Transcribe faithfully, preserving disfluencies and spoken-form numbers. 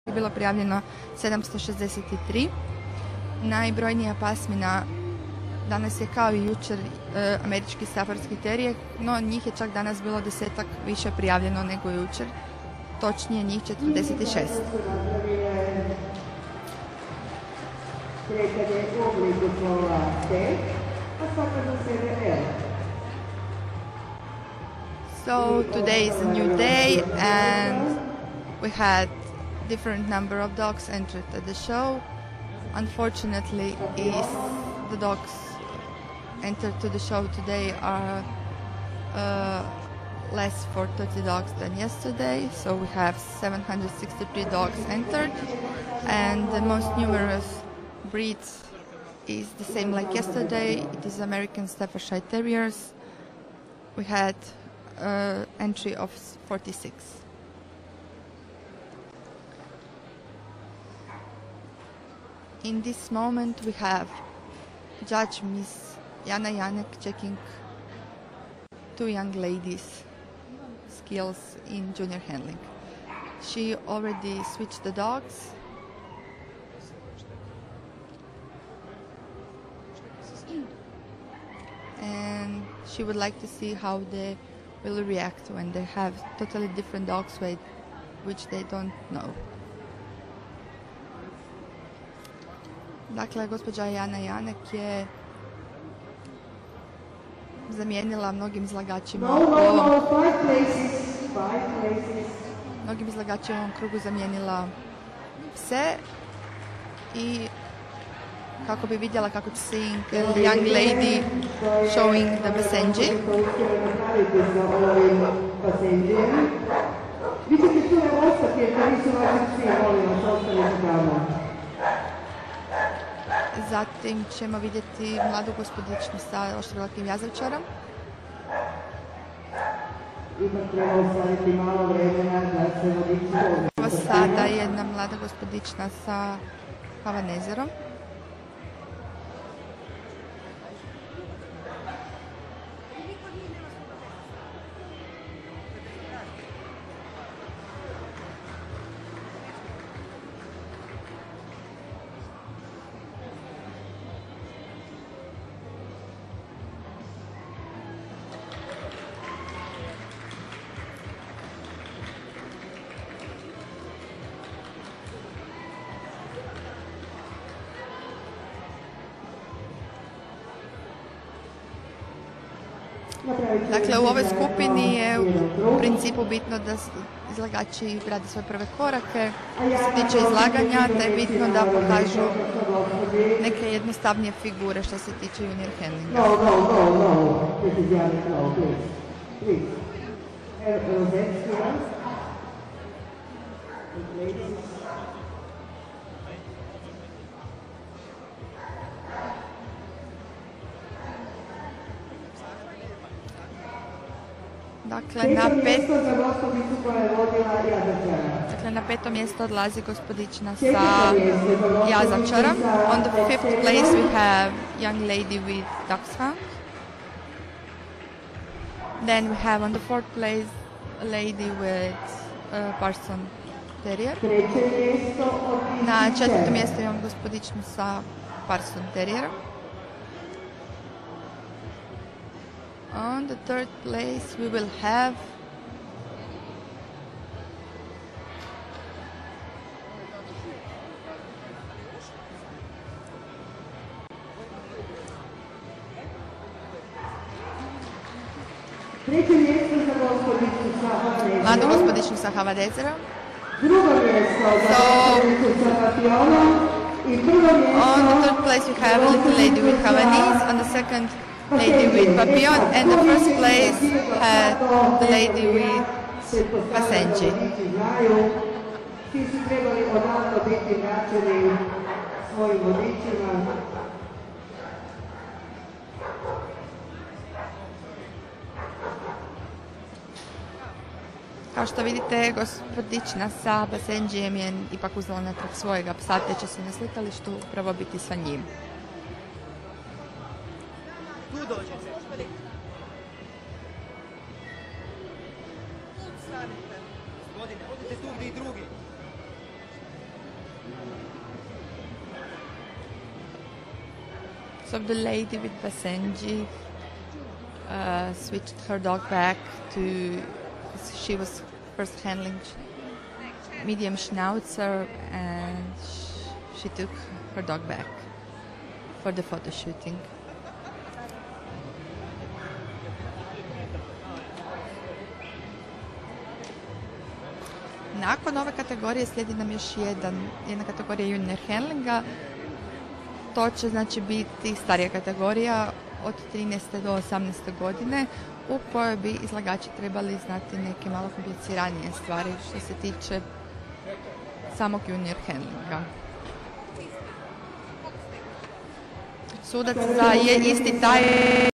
je bilo prijavljeno sedamsto šezdeset tri. Najbrojnija pasmina danas je kao i jučer e, američki staffordski terijek, no njih je čak danas bilo desetak više prijavljeno nego jučer. Točnije njih četrdeset šest. So today is a new day and we had different number of dogs entered at the show. Unfortunately, is the dogs entered to the show today are uh, less for thirty dogs than yesterday, so we have seven hundred sixty-three dogs entered, and the most numerous breeds is the same like yesterday. It is American Staffordshire Terriers. We had uh, entry of forty-six. In this moment we have Judge Miss Jana Janek checking two young ladies' skills in junior handling. She already switched the dogs. And she would like to see how they will react when they have totally different dogs with which they don't know. Dakle, gospođa Jana Janek je zamijenila mnogim izlagačima u ovom, mnogim izlagačima u ovom krugu zamijenila pse i kako bi vidjela kako će seeing a young lady showing the Basenji. Vi ćete tu ne ostati jer to nisu vaši psi, molim vas, ostanite tamo. Zatim ćemo vidjeti mladu gospodičnu sa oštrovilakim jazavčarom. Evo sada jedna mlada gospodična sa havanezerom. Dakle, u ovoj skupini je u principu bitno da izlagači rade svoje prve korake. Što se tiče izlaganja, da je bitno da pokažu neke jednostavnije figure što se tiče junior handlinga. Dakle na, pet... dakle, na peto mjesto odlazi gospodična sa jazavčarom. On the fifth place we have young lady with dachshund. Then we have on the fourth place a lady with uh, Parson Terrier. Na četvrtom mjestu imamo gospodičnu sa Parson Terrierom. On the third place we will have mladu gospodičnu sa havanezerom. So, on the third place we have a little lady with havanese. On the second, lady with papillon, and the first place had the lady with Basenji. Kao što vidite, gospodična sa Basenjijem je ipak uzela natrag svojega psa, te će se na slikalištu upravo biti sa njim. Tu dođete. Tu stanite. Gospodine, odite tu gdje i drugi. So the lady with Basenji uh, switched her dog back to, she was first handling medium Schnauzer, and she took her dog back for the photo shooting. Nakon ove kategorije slijedi nam još jedan, jedna kategorija junior handlinga. To će znači biti starija kategorija od trinaeste do osamnaeste godine u kojoj bi izlagači trebali znati neke malo kompliciranije stvari što se tiče samog junior handlinga. Sudac za je isti taj